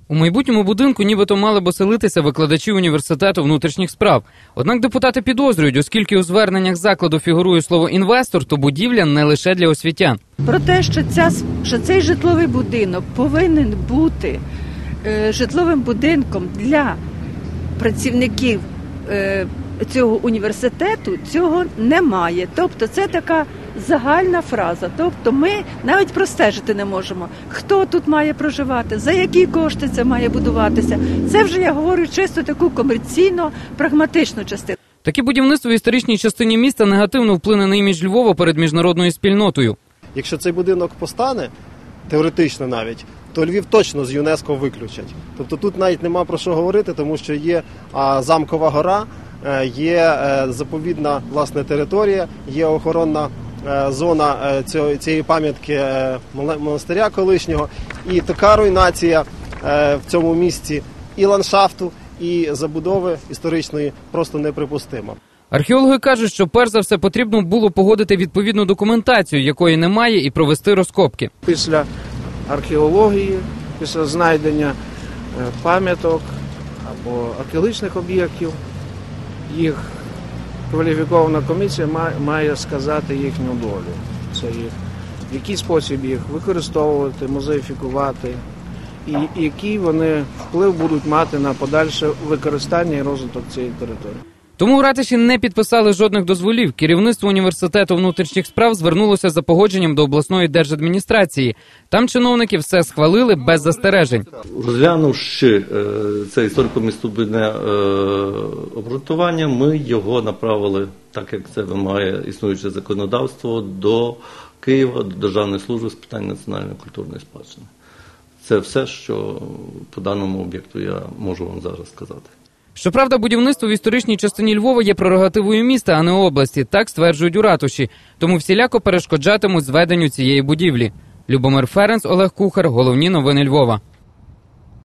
У майбутньому будинку нібито мали б оселитися викладачі університету внутрішніх справ. Однак депутати підозрюють, оскільки у зверненнях закладу фігурує слово «інвестор», то будівля не лише для освітян. Про те, що цей житловий будинок повинен бути житловим будинком для працівників цього університету, цього немає. Тобто це така загальна фраза. Тобто ми навіть простежити не можемо, хто тут має проживати, за які кошти це має будуватися. Це вже я говорю чисто таку комерційно-прагматичну частину. Таке будівництво в історичній частині міста негативно вплине на імідж Львова перед міжнародною спільнотою. Якщо цей будинок постане, теоретично навіть, то Львів точно з ЮНЕСКО виключать. Тобто тут навіть нема про що говорити, тому що є Замкова гора, є заповідна, власне, територія, є охоронна зона цієї пам'ятки монастиря колишнього. І така руйнація в цьому місці і ландшафту, і забудови історичної просто неприпустима. Археологи кажуть, що перш за все потрібно було погодити відповідну документацію, якої немає, і провести розкопки. Після археології, після знайдення пам'яток або археологічних об'єктів, їх кваліфікована комісія має сказати їхню долю. Це в який спосіб їх використовувати, музеїфікувати, і який вони вплив будуть мати на подальше використання і розвиток цієї території. Тому в ратуші не підписали жодних дозволів. Керівництво університету внутрішніх справ звернулося за погодженням до обласної держадміністрації. Там чиновники все схвалили без застережень. Розглянувши це історико-містобудівне обґрунтування, ми його направили, так як це вимагає існуюче законодавство, до Києва, до Державної служби з питань національної культурної спадщини. Це все, що по даному об'єкту я можу вам зараз сказати. Щоправда, будівництво в історичній частині Львова є прерогативою міста, а не області, так стверджують у ратуші. Тому всіляко перешкоджатимуть зведенню цієї будівлі. Любомир Ференц, Олег Кухар. Головні новини Львова.